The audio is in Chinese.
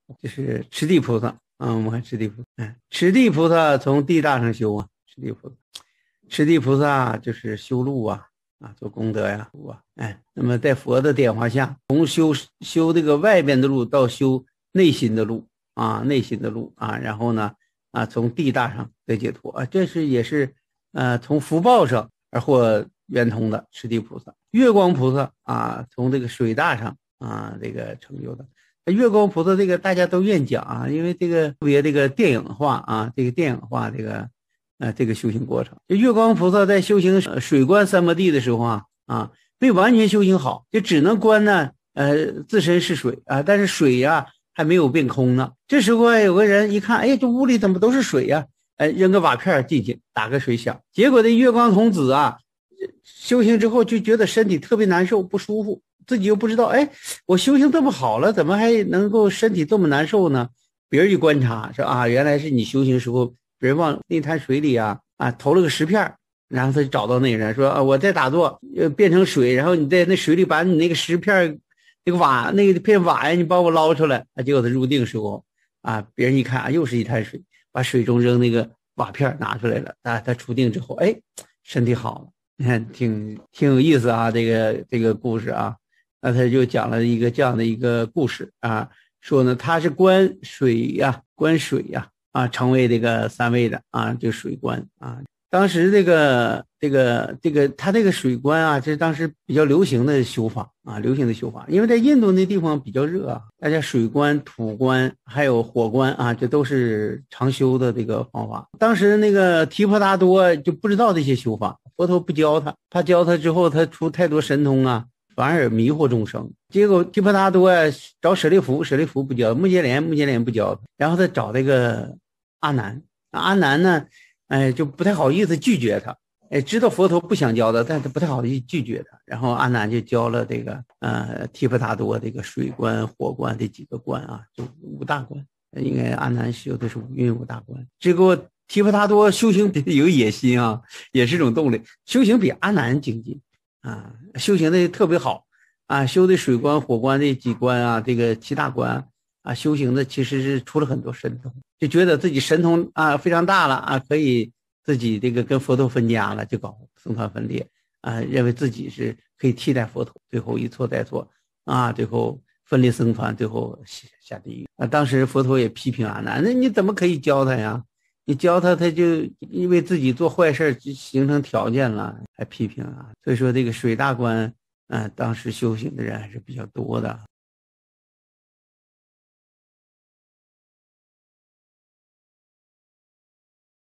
就是持地菩萨啊，我们看持地菩萨，持地菩萨从地大上修啊，持地菩萨，持地菩萨就是修路啊，做功德呀，那么在佛的点化下，从修这个外边的路到修内心的路啊，内心的路啊，然后呢从地大上得解脱啊，这是也是从福报上而获圆通的持地菩萨。月光菩萨啊，从这个水大上这个成就的。月光菩萨这个大家都愿讲啊，因为这个特别这个电影化这个电影化这个修行过程。月光菩萨在修行水观三摩地的时候没完全修行好，就只能观呢自身是水但是水还没有变空呢。这时候有个人一看，哎，这屋里怎么都是水扔个瓦片进去，打个水响。结果这月光童子修行之后就觉得身体特别难受不舒服，自己又不知道，哎，我修行这么好了，怎么还能够身体这么难受呢？别人一观察说原来是你修行时候别人往那滩水里投了个石片，然后他就找到那个人说我在打坐变成水，然后你在那水里把你那个石片那个瓦那个片瓦你帮我捞出来结果他入定时候别人一看又是一滩水，把水中扔那个瓦片拿出来了他出定之后身体好了。你看挺有意思这个故事那他就讲了一个这样的一个故事说呢他是观水成为这个三位的就水观当时他这个水观这是当时比较流行的修法因为在印度那地方比较热大家水观、土观还有火观这都是常修的这个方法。当时那个提婆达多就不知道这些修法，佛陀不教他教他之后他出太多神通反而迷惑众生。结果提婆达多找舍利弗不教，目犍连不教他，然后他找这个阿难呢就不太好意思拒绝他，知道佛陀不想教他，但是不太好意思拒绝他。然后阿难就教了这个提婆达多这个水观、火观这几个观就五大观，应该阿难修的是五大观。结果提婆达多修行有野心也是一种动力，修行比阿难精进修行的特别好修的水观、火观这几观这个七大观修行的其实是出了很多神通，就觉得自己神通非常大了可以自己这个跟佛陀分家了，就搞僧团分裂认为自己是可以替代佛陀，最后一错再错最后分裂僧团，最后下地狱当时佛陀也批评阿难，那你怎么可以教他呀？你教他就因为自己做坏事形成条件了，还批评所以说这个水大观当时修行的人还是比较多的。